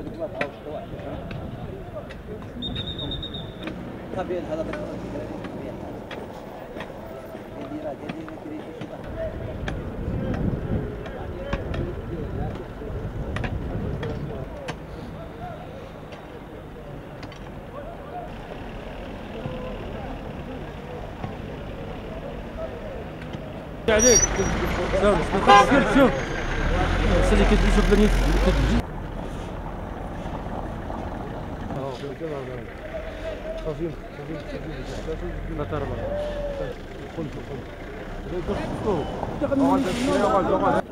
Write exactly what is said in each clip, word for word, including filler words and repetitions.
عليك شوف شوف سالي كتشوف بني كتجي خفيف خفيف خفيف لا ترى قلت قلت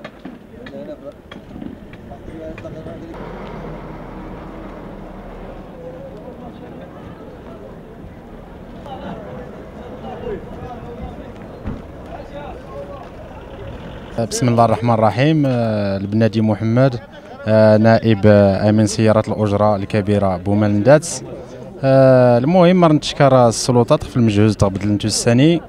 بسم الله الرحمن الرحيم. البنادي محمد، نائب امين سيارة الاجره الكبيره بومالندات. المهم نتشكر السلطات في المجهود تاع بدل الثاني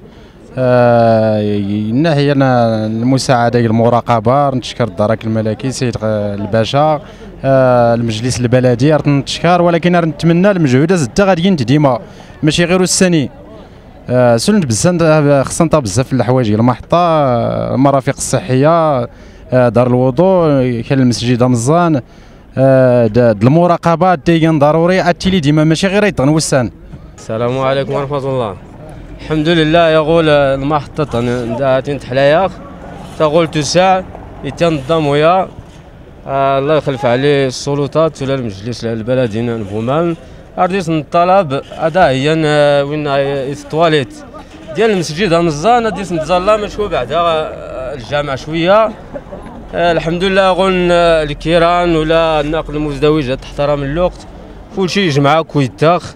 الناحيه المساعده المراقبه. نتشكر الدرك الملكي سيد الباشا، المجلس البلدي نتشكر، ولكن نتمنى المجهودات زدت غاديين ديما ماشي غير الثاني. سولت بزاف خصنا بزاف الحوايج، المحطه، المرافق الصحيه، دار الوضوء، كاين المسجد مزان، المراقبه داين ضروري التيلي ديما ماشي غير يتغنوسان. السلام عليكم ورحمه الله. الحمد لله يقول المحطه نداتين تحلايا تقول تسع يتنظم ويا الله يخلف عليه السلطات ولا المجلس البلدي بومال. أرديت الطلب هذا هي وين التواليت ديال المسجد مزان. أرديت نتظلى مشكو بعدها الجامع شويه. الحمد لله غن الكيران ولا النقل المزدوجه تحترم الوقت كل شيء يجمع كويتاخ.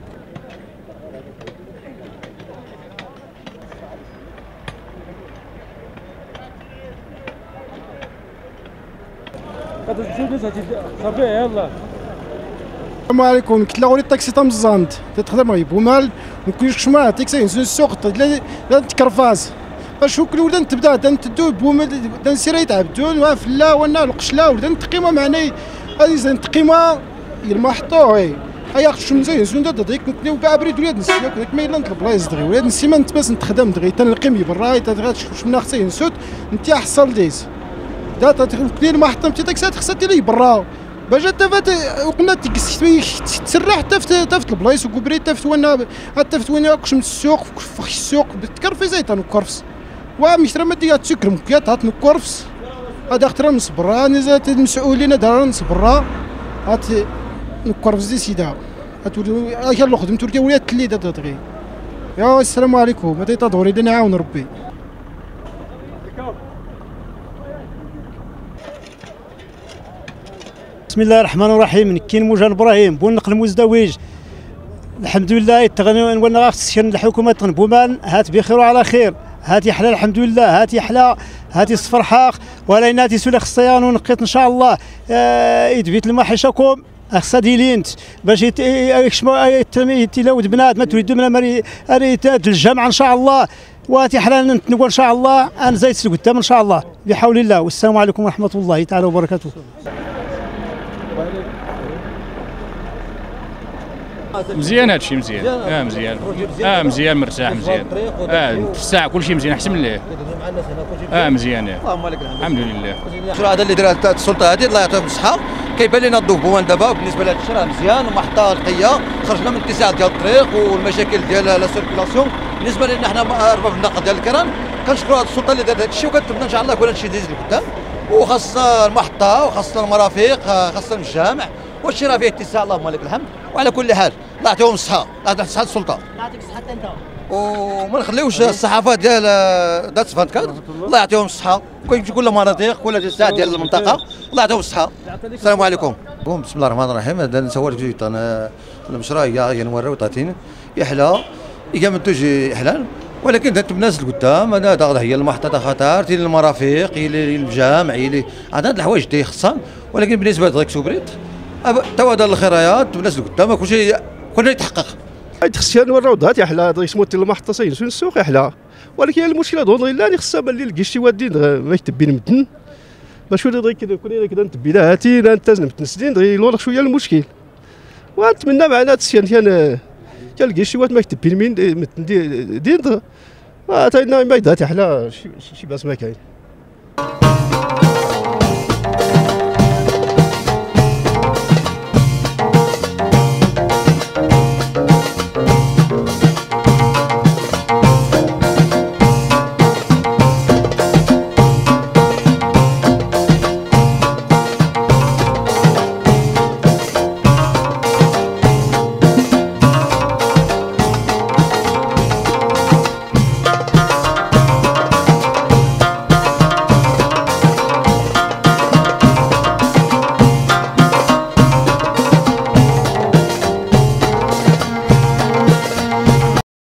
السلام عليكم. كنت لاغولي الطاكسي تمزاند تخدم غير بومال مكنش كشما تاكسي ينزل السوق لا تكرفاس باش كل ولدان تبدا تدو بومال نسير يتعبدون فلا وانا القشله ولدان تقيمه معني هذه تقيمه المحطه هي هيا شمزه ينزلون ديك نكنيو كاع بريد ولاد نسيو ديك ما يلا البلايص دغيا ولاد نسيما نتباس نتخدم دغيا تنلقيم برا تغاتش من خصي نسوت انت حصل ديز دا تكني المحطه نتي تاكسات خصها لي برا باش تفات وقلنا تسرح تفت تفت البلايص وكبري تفت وانا تفت وين ياكش من السوق في السوق بتكرفي زيت نكرفس ومشرا ما ديا تسكر مكيات هات نكرفس هذا اخترا نصبرا نزات المسؤولين دار نصبرا هات نكرفس زي سيدا هاتولي هاي اللي خدمت تركيا ولات تلي دغيا. يا السلام عليكم. هذا تدوري دنا نعاون ربي. بسم الله الرحمن الرحيم. كاين موجان ابراهيم بون نقل مزدوج. الحمد لله تغني وانا سكن الحكومه بومان هات بخير وعلى خير. هاتي حلا الحمد لله هاتي حلا هاتي صفر حاق ولا ناتي سولا خصيان ونقيت ان شاء الله يدبيت المحيشكم خصها ديلينت باش يتلاود بنات ما تريدوا من مري اريتات الجامعه ان شاء الله. واتي حلا نتنقل ان شاء الله انا زايد قدام ان شاء الله بحول الله. والسلام عليكم ورحمه الله تعالى وبركاته. مزيان هادشي مزيان. اه مزيان اه مزيان مرتاح مزيان. اه في الساعه كلشي مزيان احسن من ليه. اه مزيان. اللهم لك الحمد لله. المشروع هذا اللي دارها السلطه هذه الله يعطيهم الصحه كيبان لنا الضوء بوان دابا بالنسبه لهذا الشيء راه مزيان ومحطه نقيه خرجنا من اتساع ديال الطريق والمشاكل ديال لا سيركيلاسيون. بالنسبه لنا حنا ارباب النقل ديال الكران كنشكروا هذه السلطه اللي دارت هذا الشيء وكنتمنى ان شاء الله كل هذا الشيء يديز لقدام وخاصه المحطه وخاصه المرافق خاصه الجامع والشيء راه فيه اتساع اللهم لك الحمد. وعلى كل حال الله يعطيهم الصحه الله يعطيهم الصحه السلطه الله يعطيك الصحه انت وما نخليوش الصحافه ديال دات فانكاد الله يعطيهم الصحه كل مناطق كل اجزاء ديال المنطقه الله يعطيهم الصحه. السلام عليكم. بسم الله الرحمن الرحيم. هذا نسوالك جوج انا المشروع هي نوريو طاتين يحلى يقامتوج يحلال ولكن دات الناس القدام هذا هي المحطه خطر تي المرافق الى الجامع الى عدد الحوايج دي خصان. ولكن بالنسبه لذاك سوبريت توادر الخرايات والناس القدام كل شيء كلنا يتحقق. خصنا نوريو ضغط يحلى يسمو المحطه سينسون السوق يحلى. ولكن المشكله دون الله اللي خصها باللي لقيت شي وادين ما يتبين مدن باش ولي دغيا كذا كون كذا نتبي لها هاتي نتزن متنسدين دغيا يلوغ شويه المشكل. ونتمنى معنا تسيان كان كان شي واحد ما يكتب بالمين دين دين ما تاينا ما يدها حلا شي شي باس ما كاين.